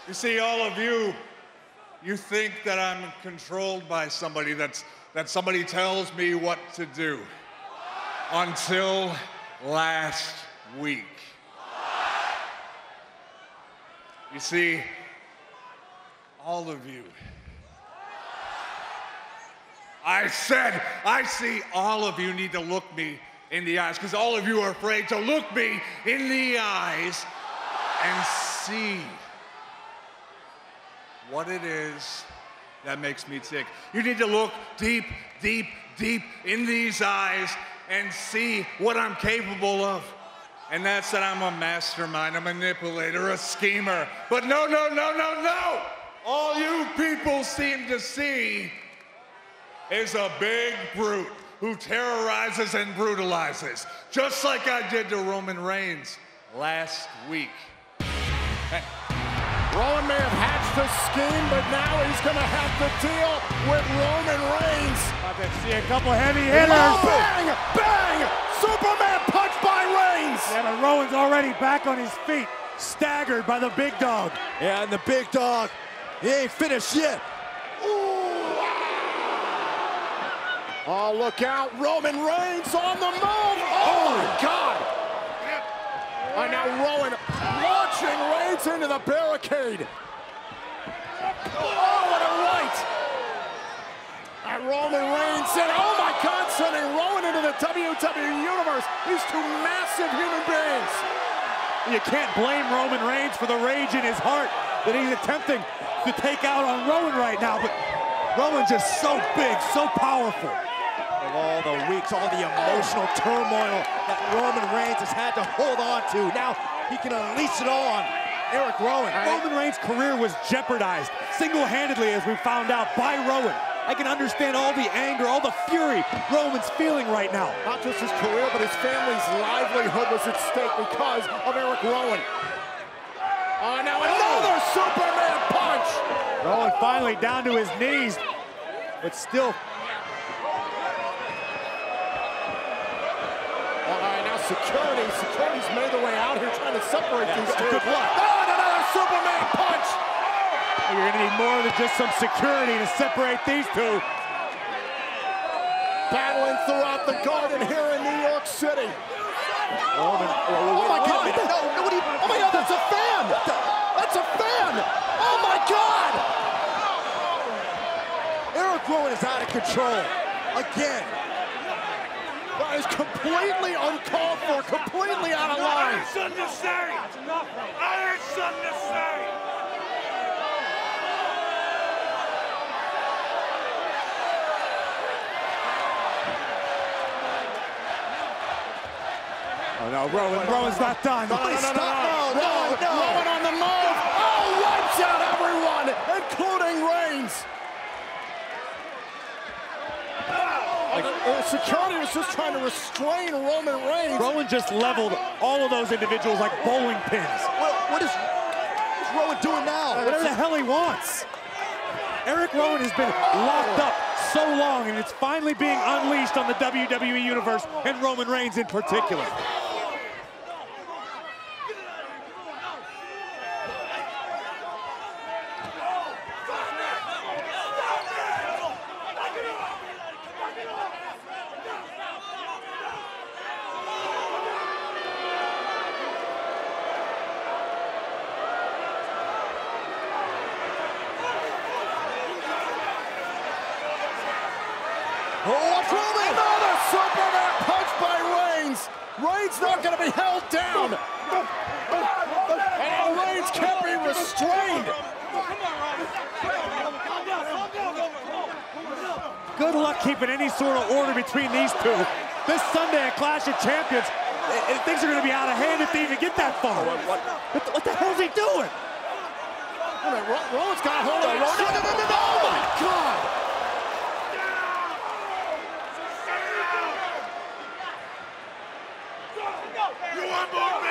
You see, all of you, you think that I'm controlled by somebody, that somebody tells me what to do. Until last week. You see, all of you, I see all of you need to look me in the eyes, because all of you are afraid to look me in the eyes and see what it is that makes me tick. You need to look deep, deep, deep in these eyes and see what I'm capable of. And that's that I'm a mastermind, a manipulator, a schemer. But no, no, no, no, no! All you people seem to see is a big brute who terrorizes and brutalizes, just like I did to Roman Reigns last week. Rowan may have hatched a scheme, but now he's gonna have to deal with Roman Reigns. About to see a couple heavy hitters. Oh, bang, bang! Superman punch by Reigns! Yeah, but Rowan's already back on his feet, staggered by the big dog. Yeah, and the big dog, he ain't finished yet. Oh, look out, Roman Reigns on the move! Oh my God! And now Rowan launching Reigns into the barricade. Oh, what a right! And Roman Reigns in, oh my God, sending Rowan into the WWE Universe. These two massive human beings. You can't blame Roman Reigns for the rage in his heart that he's attempting to take out on Rowan right now, but Rowan's just so big, so powerful. Of all the weeks, all the emotional turmoil that Roman Reigns has had to hold on to, now he can unleash it all on Erick Rowan. Roman Reigns' career was jeopardized single-handedly, as we found out, by Rowan. I can understand all the anger, all the fury Roman's feeling right now. Not just his career, but his family's livelihood was at stake because of Erick Rowan. Now another Superman punch! Rowan finally down to his knees, but still. Security's made their way out here trying to separate these two. Good luck. Oh, and another Superman punch! You're gonna need more than just some security to separate these two. Battling throughout the garden here in New York City. Oh my God! No, what do you? Oh my God! That's a fan! That's a fan! Oh my God! Erick Rowan is out of control again. That is completely uncalled for, completely out of line. I have something to say! I have something to say! Oh no, Rowan's not done. No. Rowan on the move. Oh, wipes out everyone, including Reigns. Security was just trying to restrain Roman Reigns. Rowan just leveled all of those individuals like bowling pins. What is Rowan doing now? Whatever the hell he wants. Erick Rowan has been locked up so long, and it's finally being unleashed on the WWE Universe, and Roman Reigns in particular. What's Roman? Another Superman punch by Reigns. Reigns not going to be held down. And Reigns can't be restrained. Good luck keeping any sort of order between these two. This Sunday at Clash of Champions, things are going to be out of hand if they even get that far. What the hell is he doing? Rowan's got a hold of Rowan. No. Oh my God. You want more,